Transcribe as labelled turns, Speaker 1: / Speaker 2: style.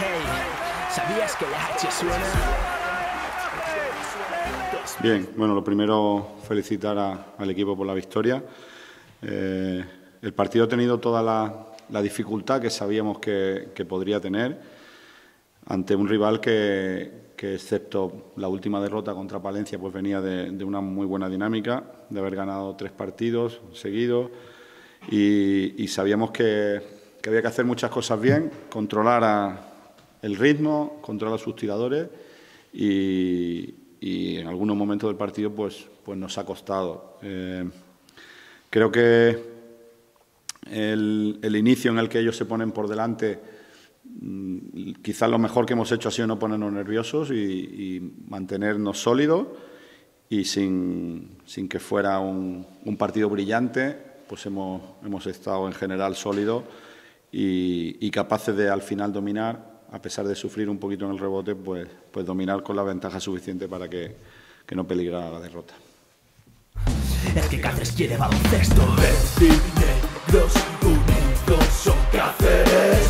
Speaker 1: Hey, ¿sabías que la H suena?
Speaker 2: Bien, bueno, lo primero, felicitar al equipo por la victoria. El partido ha tenido toda la dificultad que sabíamos que podría tener ante un rival que excepto la última derrota contra Palencia, pues venía de una muy buena dinámica, de haber ganado 3 partidos seguidos y sabíamos que había que hacer muchas cosas bien, controlar el ritmo, controlar a sus tiradores y en algunos momentos del partido pues nos ha costado. Creo que el inicio en el que ellos se ponen por delante, quizás lo mejor que hemos hecho ha sido no ponernos nerviosos y mantenernos sólidos y sin que fuera un partido brillante, pues hemos estado en general sólidos y capaces de al final dominar, a pesar de sufrir un poquito en el rebote, pues dominar con la ventaja suficiente para que no peligrara la derrota.
Speaker 1: Es que Cáceres quiere baloncesto. Negros unidos son Cáceres.